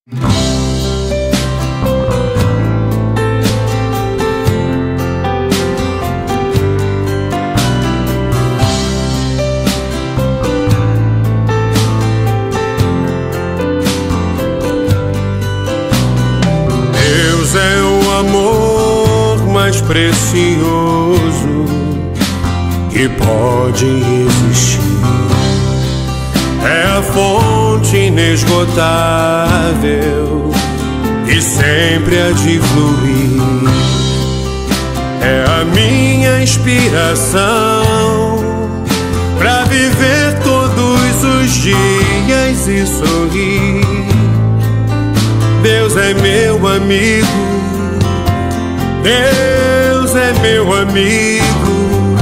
Deus é o amor mais precioso que pode existir. É a fonte inesgotável que sempre há de fluir. É a minha inspiração pra viver todos os dias e sorrir. Deus é meu amigo, Deus é meu amigo,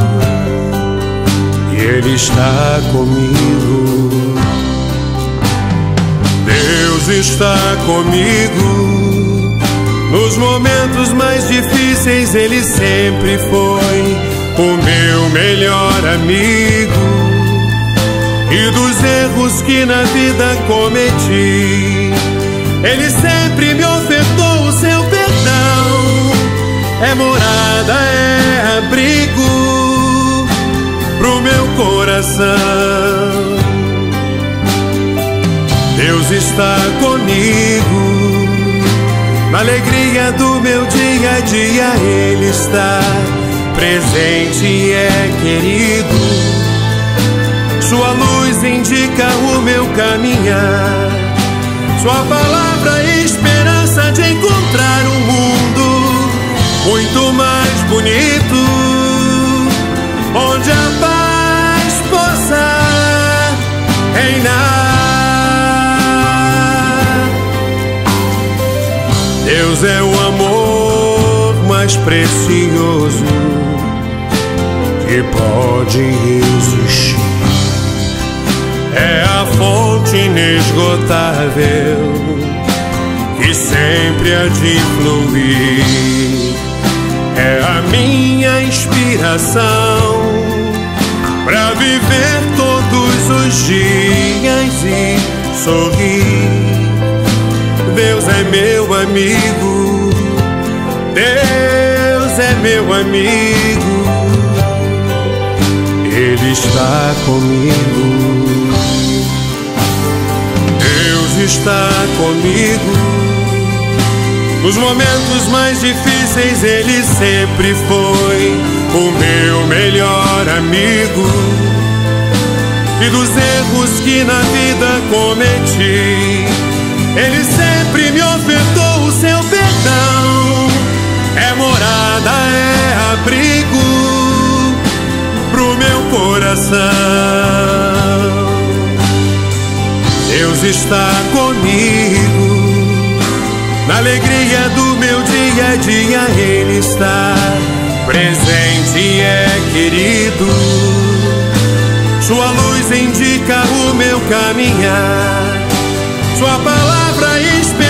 e Ele está comigo. Deus está comigo nos momentos mais difíceis. Ele sempre foi o meu melhor amigo, e dos erros que na vida cometi, Ele sempre me ofertou o seu perdão. É morada, é abrigo pro meu coração. Deus está comigo na alegria do meu dia a dia. Ele está presente e é querido. Sua luz indica o meu caminhar. Sua palavra é esperança de encontrar um mundo muito mais bonito, onde a paz possa reinar. Deus é o amor mais precioso que pode existir. É a fonte inesgotável que sempre há de fluir. É a minha inspiração pra viver todos os dias e sorrir. Deus é meu amigo, Deus é meu amigo, Ele está comigo. Deus está comigo nos momentos mais difíceis. Ele sempre foi o meu melhor amigo, e dos erros que na vida cometi, Ele sempre me ofertou o seu perdão. É morada, é abrigo pro meu coração. Deus está comigo na alegria do meu dia a dia. Ele está presente e é querido. Sua luz indica o meu caminhar. Sua palavra inspira